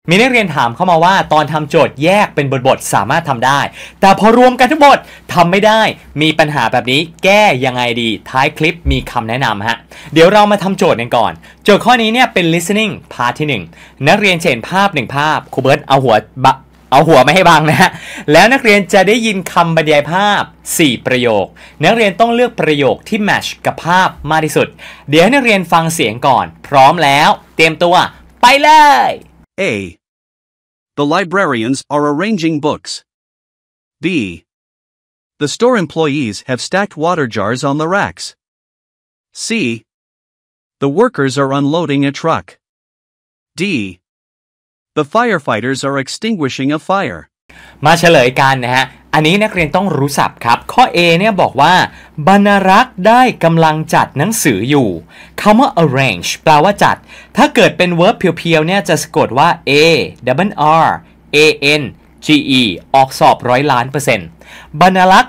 มีนักเรียนถามเข้ามาว่าตอนทำโจทย์แยกเป็นบทสามารถทำได้แต่พอรวมกันทั้งหมดทำไม่ได้มีปัญหาแบบนี้แก้ยังไงดีท้ายคลิปมีคำแนะนำฮะเดี๋ยวเรามาทำโจทย์กันก่อนโจทย์ข้อนี้เนี่ยเป็น listening พาร์ทที่1นักเรียนเห็นภาพ1ภาพครูเบิร์ตเอาหัวไม่ให้บังนะฮะแล้วนักเรียนจะได้ยินคำบรรยายภาพ4ประโยคนักเรียนต้องเลือกประโยคที่แมทช์กับภาพมากที่สุดเดี๋ยวให้นักเรียนฟังเสียงก่อนพร้อมแล้วเตรียมตัวไปเลย A. The librarians are arranging books. B. The store employees have stacked water jars on the racks. C. The workers are unloading a truck. D. The firefighters are extinguishing a fire. มาเฉลยกันนะฮะอันนี้นักเรียนต้องรู้ศัพท์ครับข้อ A เนี่ยบอกว่าบรรณารักษ์ได้กำลังจัดหนังสืออยู่คำว่า arrange แปลว่าจัดถ้าเกิดเป็น verb เพียวๆเนี่ยจะสะกดว่า A double R A N G E ออกสอบ100%บรรณารักษ์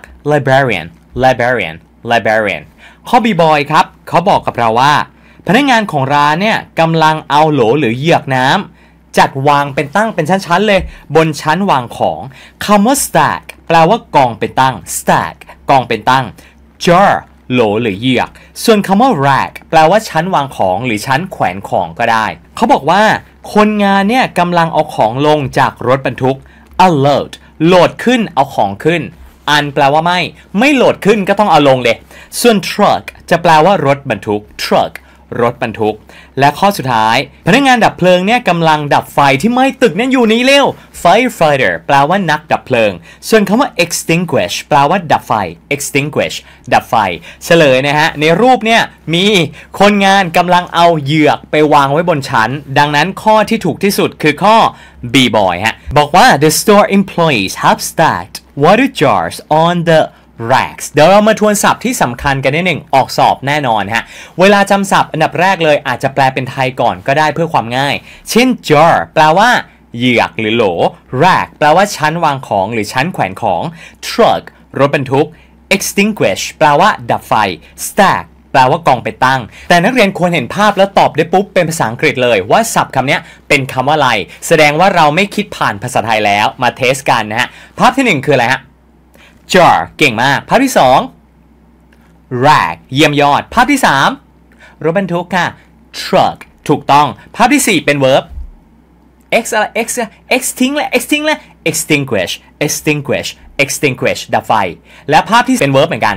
librarian ข้อ B boy ครับเขาบอกกับเราว่าพนักงานของร้านเนี่ยกำลังเอาโหลหรือเหยือกน้ำจัดวางเป็นตั้งเป็นชั้นๆเลยบนชั้นวางของคำว่า stack แปลว่ากองเป็นตั้ง stack กองเป็นตั้ง jar โหลหรือเหยือกส่วนคำว่า rack แปลว่าชั้นวางของหรือชั้นแขวนของก็ได้เขาบอกว่าคนงานเนี่ยกำลังเอาของลงจากรถบรรทุก unload โหลดขึ้นเอาของขึ้นแปลว่าไม่โหลดขึ้นก็ต้องเอาลงเลยส่วน truck จะแปลว่ารถบรรทุก truckรถบรรทุกและข้อสุดท้ายพนักงานดับเพลิงเนี่ยกำลังดับไฟที่ไหม้ตึกนั้นอยู่นี้เร็ว firefighter แปลว่านักดับเพลิงส่วนคำว่า extinguish แปลว่าดับไฟ extinguish ดับไฟเฉลยนะฮะในรูปเนี่ยมีคนงานกำลังเอาเหยือกไปวางไว้บนชั้นดังนั้นข้อที่ถูกที่สุดคือข้อ B boy ฮะบอกว่า the store employees have stacked water jars on the racks เดี๋ยวเรามาทวนศัพท์ที่สำคัญกันนิดหนึ่งออกสอบแน่นอนฮะเวลาจำศัพท์อันดับแรกเลยอาจจะแปลเป็นไทยก่อนก็ได้เพื่อความง่ายเช่น jar แปลว่าเหยือกหรือโหล rack แปลว่าชั้นวางของหรือชั้นแขวนของ truck รถบรรทุก extinguish แปลว่าดับไฟ stack แปลว่ากองไปตั้งแต่นักเรียนควรเห็นภาพแล้วตอบได้ปุ๊บเป็นภาษาอังกฤษเลยว่าศัพท์คำนี้เป็นคำว่าอะไรแสดงว่าเราไม่คิดผ่านภาษาไทยแล้วมาเทสกันนะฮะภาพที่1คืออะไรฮะjar เก่งมากภาพที่2 rag เยี่ยมยอดภาพที่3รถบรรทุกค่ะ truck ถูกต้องภาพที่4เป็น verb extinguish ดับไฟและภาพที่เป็น verb เหมือนกัน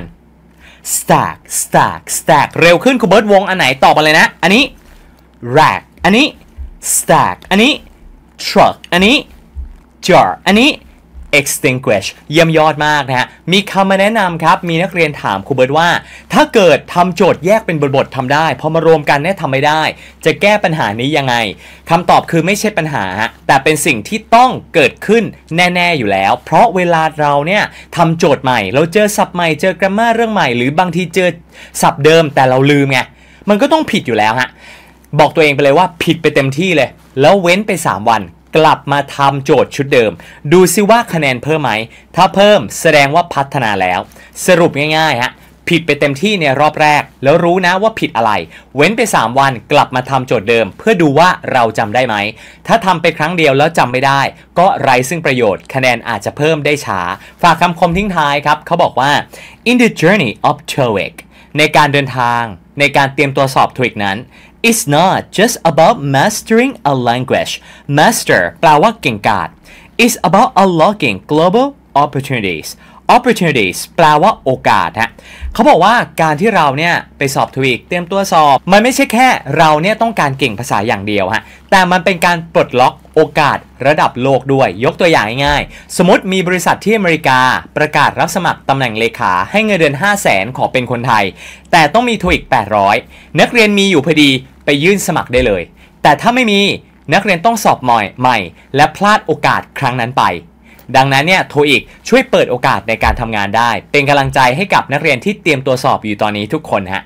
stack เร็วขึ้นคุณเบิร์ตวงอันไหนตอบมาเลยนะอันนี้ rag อันนี้ stack อันนี้ truck อันนี้ jar อันนี้extinguish เยี่ยมยอดมากนะฮะมีคำมาแนะนำครับมีนักเรียนถามครูเบิร์ตว่าถ้าเกิดทำโจทย์แยกเป็นบททำได้พอมารวมกันเนี่ยทำไม่ได้จะแก้ปัญหานี้ยังไงคำตอบคือไม่ใช่ปัญหาแต่เป็นสิ่งที่ต้องเกิดขึ้นแน่ๆอยู่แล้วเพราะเวลาเราเนี่ยทำโจทย์ใหม่เราเจอศัพท์ใหม่เจอกราฟมาเรื่องใหม่หรือบางทีเจอศัพท์เดิมแต่เราลืมไงมันก็ต้องผิดอยู่แล้วฮะบอกตัวเองไปเลยว่าผิดไปเต็มที่เลยแล้วเว้นไป3 วันกลับมาทำโจทย์ชุดเดิมดูซิว่าคะแนนเพิ่มไหมถ้าเพิ่มแสดงว่าพัฒนาแล้วสรุปง่ายๆฮะผิดไปเต็มที่ในรอบแรกแล้วรู้นะว่าผิดอะไรเว้นไป3 วันกลับมาทำโจทย์เดิมเพื่อดูว่าเราจำได้ไหมถ้าทำไปครั้งเดียวแล้วจำไม่ได้ก็ไร้ซึ่งประโยชน์คะแนนอาจจะเพิ่มได้ช้าฝากคำคมทิ้งท้ายครับเขาบอกว่า in the journey of TOEIC ในการเดินทางในการเตรียมตัวสอบ TOEIC นั้นIt's not just about mastering a language. Master แปลว่าเก่งกาจ It's about unlocking global opportunities แปลว่าโอกาสฮะเขาบอกว่าการที่เราเนี่ยไปสอบ TOEIC เตรียมตัวสอบมันไม่ใช่แค่เราเนี่ยต้องการเก่งภาษาอย่างเดียวฮะแต่มันเป็นการปลดล็อกโอกาสระดับโลกด้วยยกตัวอย่างง่ายๆสมมติมีบริษัทที่อเมริกาประกาศรับสมัครตำแหน่งเลขาให้เงินเดือน 500,000 ขอเป็นคนไทยแต่ต้องมี TOEIC 800นักเรียนมีอยู่พอดีไปยื่นสมัครได้เลยแต่ถ้าไม่มีนักเรียนต้องสอบใหม่และพลาดโอกาสครั้งนั้นไปดังนั้นเนี่ยTOEICช่วยเปิดโอกาสในการทำงานได้เป็นกำลังใจให้กับนักเรียนที่เตรียมตัวสอบอยู่ตอนนี้ทุกคนฮะ